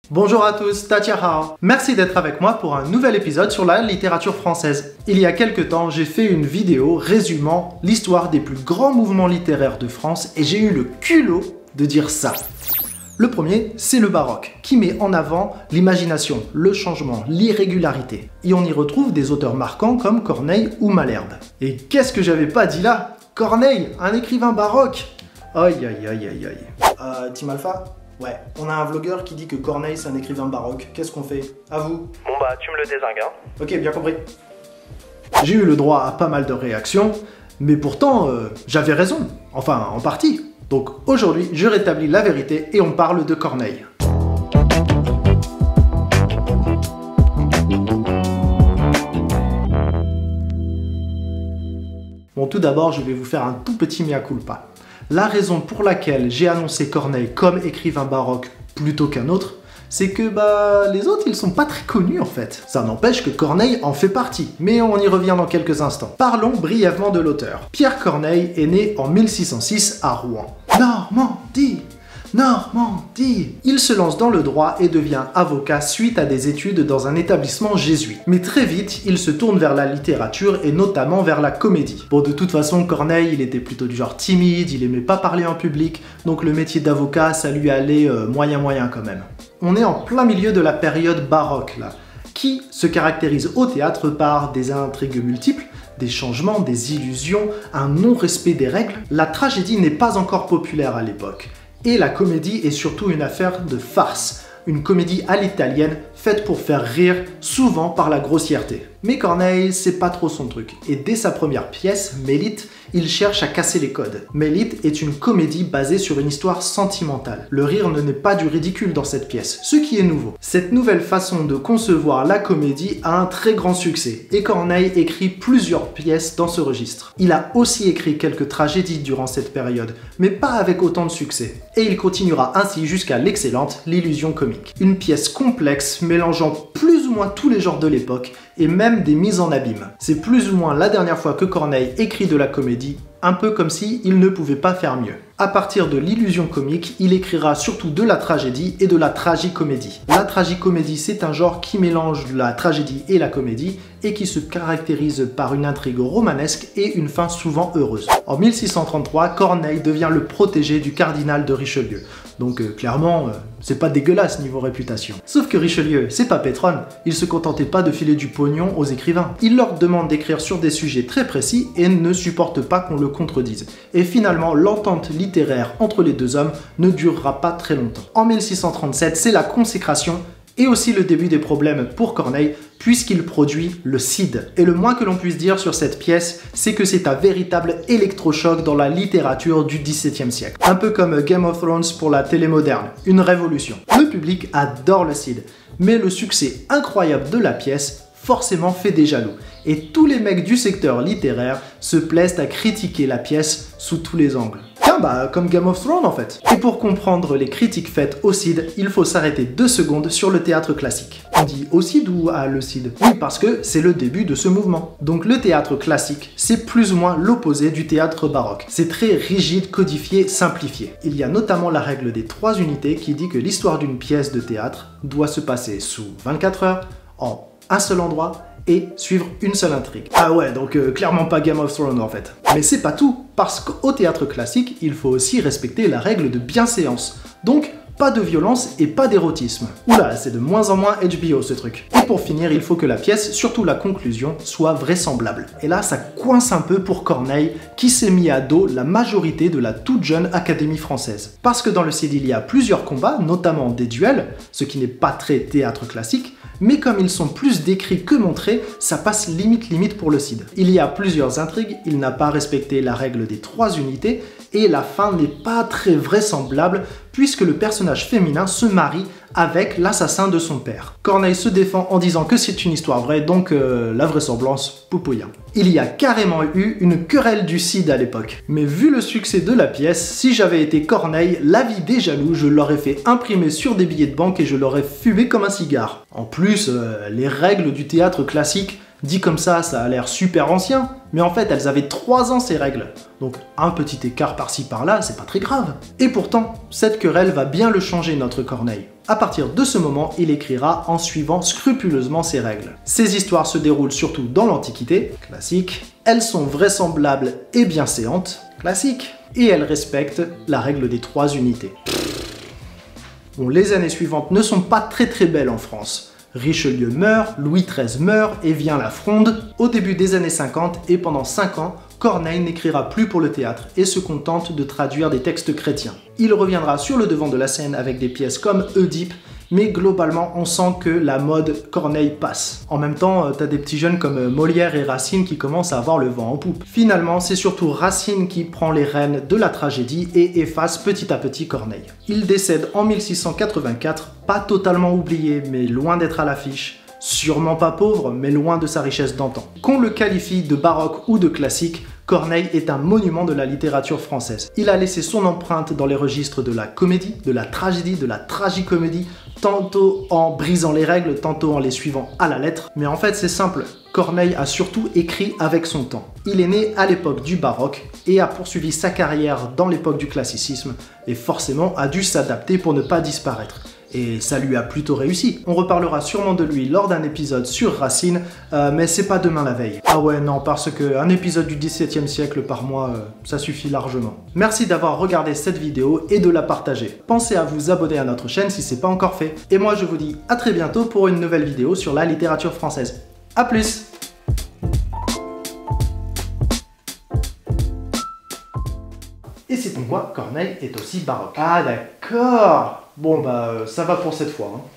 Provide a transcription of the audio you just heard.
Bonjour à tous, Tatiara. Merci d'être avec moi pour un nouvel épisode sur la littérature française. Il y a quelques temps, j'ai fait une vidéo résumant l'histoire des plus grands mouvements littéraires de France et j'ai eu le culot de dire ça. Le premier, c'est le baroque, qui met en avant l'imagination, le changement, l'irrégularité. Et on y retrouve des auteurs marquants comme Corneille ou Malherbe. Et qu'est-ce que j'avais pas dit là? Corneille, un écrivain baroque. Aïe aïe aïe aïe aïe. Team Alpha? Ouais, on a un vlogueur qui dit que Corneille c'est un écrivain baroque. Qu'est-ce qu'on fait? À vous? Bon bah tu me le dézingues hein. Ok, bien compris. J'ai eu le droit à pas mal de réactions, mais pourtant j'avais raison. Enfin, en partie. Donc aujourd'hui, je rétablis la vérité et on parle de Corneille. Bon, tout d'abord, je vais vous faire un tout petit mea culpa. La raison pour laquelle j'ai annoncé Corneille comme écrivain baroque plutôt qu'un autre, c'est que les autres ils sont pas très connus en fait. Ça n'empêche que Corneille en fait partie, mais on y revient dans quelques instants. Parlons brièvement de l'auteur. Pierre Corneille est né en 1606 à Rouen. Normandie! Normandie! Il se lance dans le droit et devient avocat suite à des études dans un établissement jésuite. Mais très vite, il se tourne vers la littérature et notamment vers la comédie. Bon, de toute façon, Corneille, il était plutôt du genre timide, il aimait pas parler en public, donc le métier d'avocat, ça lui allait moyen quand même. On est en plein milieu de la période baroque, là, qui se caractérise au théâtre par des intrigues multiples, des changements, des illusions, un non-respect des règles. La tragédie n'est pas encore populaire à l'époque. Et la comédie est surtout une affaire de farce, une comédie à l'italienne faite pour faire rire, souvent par la grossièreté. Mais Corneille, c'est pas trop son truc, et dès sa première pièce, Mélite, il cherche à casser les codes. Mélite est une comédie basée sur une histoire sentimentale. Le rire ne n'est pas du ridicule dans cette pièce, ce qui est nouveau. Cette nouvelle façon de concevoir la comédie a un très grand succès, et Corneille écrit plusieurs pièces dans ce registre. Il a aussi écrit quelques tragédies durant cette période, mais pas avec autant de succès. Et il continuera ainsi jusqu'à l'excellente L'Illusion comique. Une pièce complexe mélangeant plus ou moins tous les genres de l'époque, et même des mises en abîme. C'est plus ou moins la dernière fois que Corneille écrit de la comédie, un peu comme si il ne pouvait pas faire mieux. À partir de l'illusion comique, il écrira surtout de la tragédie et de la tragicomédie. La tragicomédie, c'est un genre qui mélange la tragédie et la comédie et qui se caractérise par une intrigue romanesque et une fin souvent heureuse. En 1633, Corneille devient le protégé du cardinal de Richelieu. Donc clairement, c'est pas dégueulasse niveau réputation. Sauf que Richelieu, c'est pas Pétrone, il se contentait pas de filer du pognon aux écrivains. Il leur demande d'écrire sur des sujets très précis et ne supporte pas qu'on le contredise. Et finalement, l'entente littéraire entre les deux hommes ne durera pas très longtemps. En 1637, c'est la consécration et aussi le début des problèmes pour Corneille, puisqu'il produit le Cid. Et le moins que l'on puisse dire sur cette pièce, c'est que c'est un véritable électrochoc dans la littérature du XVIIe siècle. Un peu comme Game of Thrones pour la télé moderne, une révolution. Le public adore le Cid, mais le succès incroyable de la pièce forcément fait des jaloux. Et tous les mecs du secteur littéraire se plaisent à critiquer la pièce sous tous les angles. Comme Game of Thrones en fait. Et pour comprendre les critiques faites au Cid, il faut s'arrêter 2 secondes sur le théâtre classique. On dit au Cid ou à le Cid? Oui, parce que c'est le début de ce mouvement. Donc le théâtre classique, c'est plus ou moins l'opposé du théâtre baroque. C'est très rigide, codifié, simplifié. Il y a notamment la règle des 3 unités qui dit que l'histoire d'une pièce de théâtre doit se passer sous 24 heures, en un seul endroit, et suivre une seule intrigue. Ah ouais, donc clairement pas Game of Thrones en fait. Mais c'est pas tout, parce qu'au théâtre classique, il faut aussi respecter la règle de bienséance. Donc, pas de violence et pas d'érotisme. Oula, c'est de moins en moins HBO ce truc. Et pour finir, il faut que la pièce, surtout la conclusion, soit vraisemblable. Et là, ça coince un peu pour Corneille, qui s'est mis à dos la majorité de la toute jeune Académie française. Parce que dans le Cid, il y a plusieurs combats, notamment des duels, ce qui n'est pas très théâtre classique, mais comme ils sont plus décrits que montrés, ça passe limite pour le Cid. Il y a plusieurs intrigues, il n'a pas respecté la règle des 3 unités, et la fin n'est pas très vraisemblable, puisque le personnage féminin se marie avec l'assassin de son père. Corneille se défend en disant que c'est une histoire vraie, donc la vraisemblance, poupouilla. Il y a carrément eu une querelle du Cid à l'époque. Mais vu le succès de la pièce, si j'avais été Corneille, l'avis des jaloux, je l'aurais fait imprimer sur des billets de banque et je l'aurais fumé comme un cigare. En plus, les règles du théâtre classique, dit comme ça a l'air super ancien, mais en fait elles avaient 3 ans ces règles. Donc un petit écart par-ci par-là, c'est pas très grave. Et pourtant, cette querelle va bien le changer notre Corneille. À partir de ce moment, il écrira en suivant scrupuleusement ses règles. Ces histoires se déroulent surtout dans l'Antiquité, classique. Elles sont vraisemblables et bienséantes, classique. Et elles respectent la règle des 3 unités. Bon, les années suivantes ne sont pas très belles en France. Richelieu meurt, Louis XIII meurt et vient la Fronde. Au début des années 50 et pendant 5 ans, Corneille n'écrira plus pour le théâtre et se contente de traduire des textes chrétiens. Il reviendra sur le devant de la scène avec des pièces comme Oedipe, mais globalement on sent que la mode Corneille passe. En même temps, t'as des petits jeunes comme Molière et Racine qui commencent à avoir le vent en poupe. Finalement, c'est surtout Racine qui prend les rênes de la tragédie et efface petit à petit Corneille. Il décède en 1684, pas totalement oublié, mais loin d'être à l'affiche. Sûrement pas pauvre, mais loin de sa richesse d'antan. Qu'on le qualifie de baroque ou de classique, Corneille est un monument de la littérature française. Il a laissé son empreinte dans les registres de la comédie, de la tragédie, de la tragicomédie, tantôt en brisant les règles, tantôt en les suivant à la lettre. Mais en fait, c'est simple. Corneille a surtout écrit avec son temps. Il est né à l'époque du baroque et a poursuivi sa carrière dans l'époque du classicisme et forcément a dû s'adapter pour ne pas disparaître. Et ça lui a plutôt réussi. On reparlera sûrement de lui lors d'un épisode sur Racine, mais c'est pas demain la veille. Ah ouais, non, parce qu'un épisode du XVIIe siècle par mois, ça suffit largement. Merci d'avoir regardé cette vidéo et de la partager. Pensez à vous abonner à notre chaîne si c'est pas encore fait. Et moi je vous dis à très bientôt pour une nouvelle vidéo sur la littérature française. A plus! Et c'est pourquoi Corneille est aussi baroque. Ah d'accord! Bon bah ça va pour cette fois. Hein.